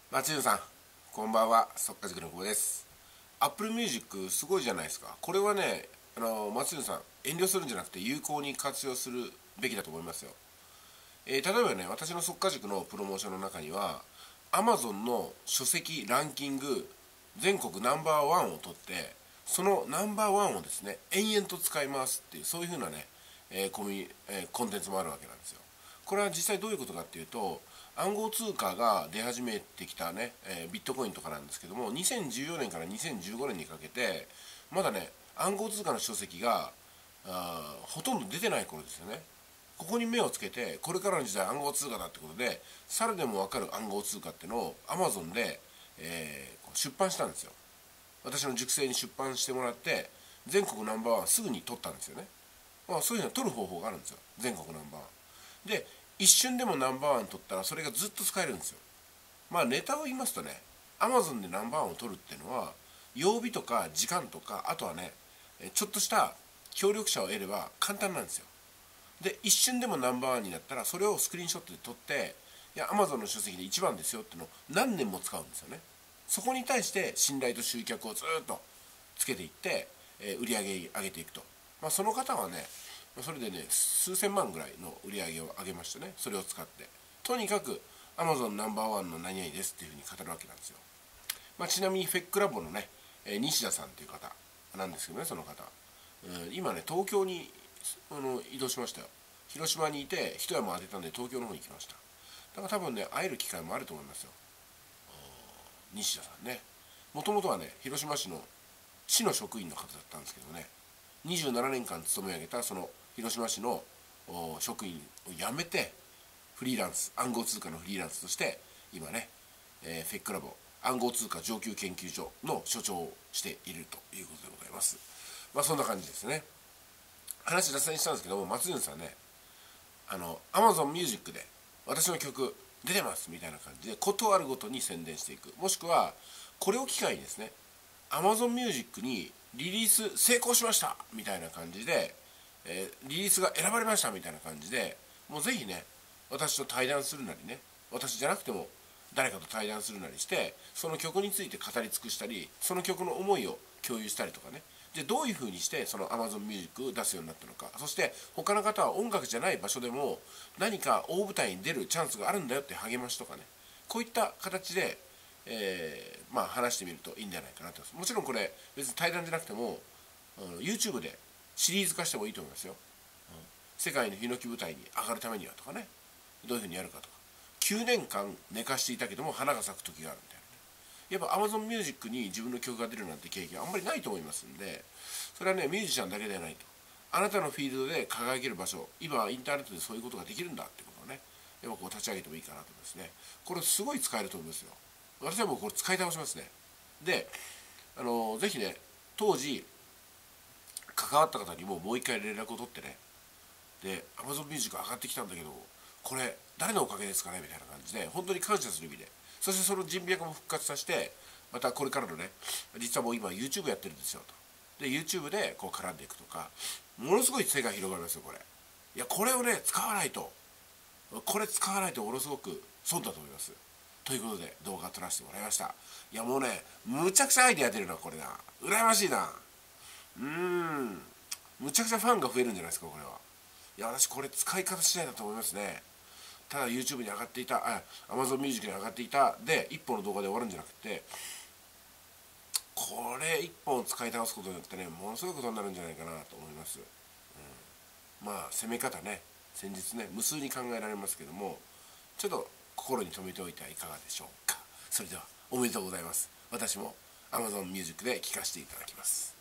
松潤さん、こんばんは。速稼塾の久保です。Apple Music すごいじゃないですか。これはね、松潤さん、遠慮するんじゃなくて有効に活用するべきだと思いますよ。例えばね、私の速稼塾のプロモーションの中には、Amazon の書籍ランキング全国ナンバーワンを取って、そのナンバーワンをですね、延々と使いますっていう、そういう風なね、コンテンツもあるわけなんですよ。これは実際どういうことかっていうと、暗号通貨が出始めてきたね、ビットコインとかなんですけども、2014年から2015年にかけてまだね、暗号通貨の書籍がほとんど出てない頃ですよね。ここに目をつけて、これからの時代暗号通貨だってことで、猿でも分かる暗号通貨っていうのを Amazon で、出版したんですよ。私の塾生に出版してもらって、全国ナンバーワンすぐに取ったんですよね。そういうのを取る方法があるんですよ、全国ナンバーワンで。一瞬でもナンバーワン取ったらそれがずっと使えるんですよ。ネタを言いますとね、 Amazon でナンバーワンを取るっていうのは、曜日とか時間とか、あとはね、ちょっとした協力者を得れば簡単なんですよ。で、一瞬でもナンバーワンになったらそれをスクリーンショットで撮って、いや Amazon の書籍で一番ですよっていうのを何年も使うんですよね。そこに対して信頼と集客をずっとつけていって、売り上げ上げていくと。その方はね、それでね、数千万ぐらいの売り上げを上げましてね、それを使って。とにかく Amazon ナンバーワンの何々ですっていうふうに語るわけなんですよ。ちなみにフェックラボのね、西田さんっていう方なんですけどね、その方。今ね、東京に移動しましたよ。広島にいて、一山当てたんで東京の方に来ました。だから多分ね、会える機会もあると思いますよ。西田さんね。もともとはね、広島市の職員の方だったんですけどね、27年間勤め上げたその広島市の職員を辞めて、フリーランス、暗号通貨のフリーランスとして今ね、フェックラボ暗号通貨上級研究所の所長をしているということでございます。そんな感じですね。話脱線したんですけども、松潤さんね、Amazon Music で私の曲出てますみたいな感じで、ことあるごとに宣伝していく。もしくはこれを機会にですね、 Amazon Music にリリース成功しましたみたいな感じで、リリースが選ばれましたみたいな感じで、もうぜひね、私と対談するなりね、私じゃなくても誰かと対談するなりして、その曲について語り尽くしたり、その曲の思いを共有したりとかね、でどういう風にしてその Amazon Music を出すようになったのか、そして他の方は音楽じゃない場所でも何か大舞台に出るチャンスがあるんだよって励ましとかね、こういった形で、話してみるといいんじゃないかなと。もちろんこれ別に対談じゃなくても、YouTube でシリーズ化してもいいと思いますよ。世界のヒノキ舞台に上がるためにはとかね、どういうふうにやるかとか、9年間寝かしていたけども花が咲く時があるみたいなね。やっぱ Amazon Music に自分の曲が出るなんて経験はあんまりないと思いますんで、それはね、ミュージシャンだけではないと。あなたのフィールドで輝ける場所、今インターネットでそういうことができるんだってことをね、やっぱこう立ち上げてもいいかなと思いますね。これすごい使えると思いますよ。私はもうこれ使い倒しますね。で、ぜひね、当時関わった方にもう一回連絡を取ってね、で Amazon Music 上がってきたんだけど、これ誰のおかげですかねみたいな感じで、本当に感謝する意味で、そしてその人脈も復活させて、またこれからのね、実はもう今 YouTube やってるんですよと。で YouTube でこう絡んでいくとか、ものすごい世界広がりますよこれ。いや、これをね使わないと、ものすごく損だと思います。ということで動画撮らせてもらいました。いやもうね、むちゃくちゃアイデア出るなこれな。羨ましいな。むちゃくちゃファンが増えるんじゃないですかこれは。いや、私これ使い方次第だと思いますね。ただ YouTube に上がっていた、Amazon Music に上がっていたで一本の動画で終わるんじゃなくて、これ一本使い倒すことによってね、ものすごいことになるんじゃないかなと思います。攻め方ね、先日ね無数に考えられますけども、ちょっと心に留めておいてはいかがでしょうか。それではおめでとうございます。私も Amazon Music で聴かせていただきます。